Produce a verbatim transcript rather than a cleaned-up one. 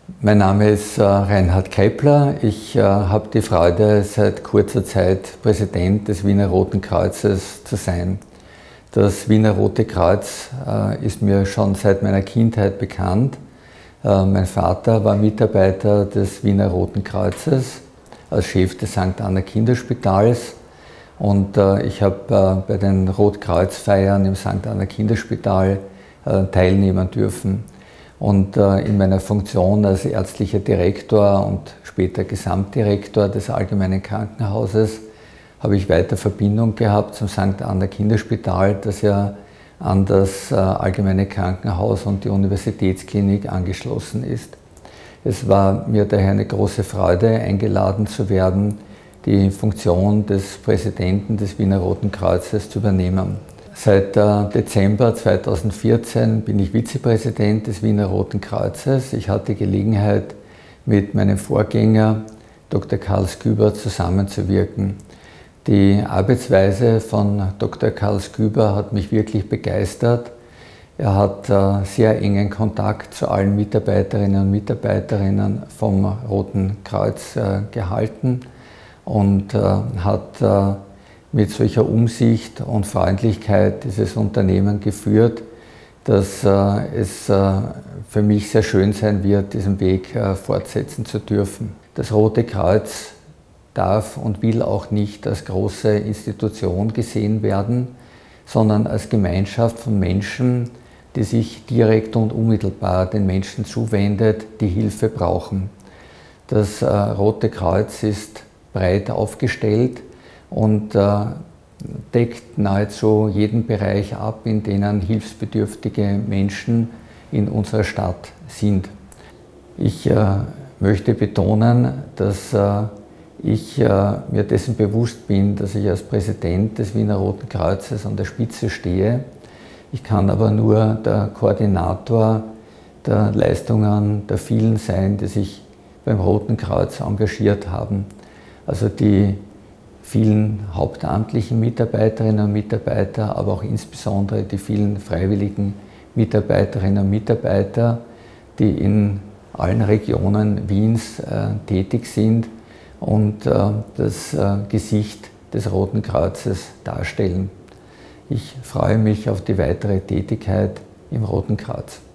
Mein Name ist äh, Reinhard Keipler. Ich äh, habe die Freude, seit kurzer Zeit Präsident des Wiener Roten Kreuzes zu sein. Das Wiener Rote Kreuz äh, ist mir schon seit meiner Kindheit bekannt. Äh, mein Vater war Mitarbeiter des Wiener Roten Kreuzes als Chef des Sankt Anna Kinderspitals. Und äh, ich habe äh, bei den Rotkreuzfeiern im Sankt Anna Kinderspital äh, teilnehmen dürfen. Und äh, in meiner Funktion als ärztlicher Direktor und später Gesamtdirektor des Allgemeinen Krankenhauses habe ich weiter Verbindung gehabt zum Sankt Anna Kinderspital, das ja an das äh, Allgemeine Krankenhaus und die Universitätsklinik angeschlossen ist. Es war mir daher eine große Freude, eingeladen zu werden, die Funktion des Präsidenten des Wiener Roten Kreuzes zu übernehmen. Seit äh, Dezember zweitausendvierzehn bin ich Vizepräsident des Wiener Roten Kreuzes. Ich hatte Gelegenheit, mit meinem Vorgänger Doktor Karl Sküber zusammenzuwirken. Die Arbeitsweise von Doktor Karl Sküber hat mich wirklich begeistert. Er hat äh, sehr engen Kontakt zu allen Mitarbeiterinnen und Mitarbeiterinnen vom Roten Kreuz äh, gehalten und äh, hat äh, mit solcher Umsicht und Freundlichkeit dieses Unternehmen geführt, dass äh, es äh, für mich sehr schön sein wird, diesen Weg äh, fortsetzen zu dürfen. Das Rote Kreuz darf und will auch nicht als große Institution gesehen werden, sondern als Gemeinschaft von Menschen, die sich direkt und unmittelbar den Menschen zuwendet, die Hilfe brauchen. Das äh, Rote Kreuz ist breit aufgestellt und äh, deckt nahezu jeden Bereich ab, in dem hilfsbedürftige Menschen in unserer Stadt sind. Ich äh, möchte betonen, dass äh, ich äh, mir dessen bewusst bin, dass ich als Präsident des Wiener Roten Kreuzes an der Spitze stehe. Ich kann aber nur der Koordinator der Leistungen der vielen sein, die sich beim Roten Kreuz engagiert haben. Also die vielen hauptamtlichen Mitarbeiterinnen und Mitarbeiter, aber auch insbesondere die vielen freiwilligen Mitarbeiterinnen und Mitarbeiter, die in allen Regionen Wiens äh, tätig sind und äh, das äh, Gesicht des Roten Kreuzes darstellen. Ich freue mich auf die weitere Tätigkeit im Roten Kreuz.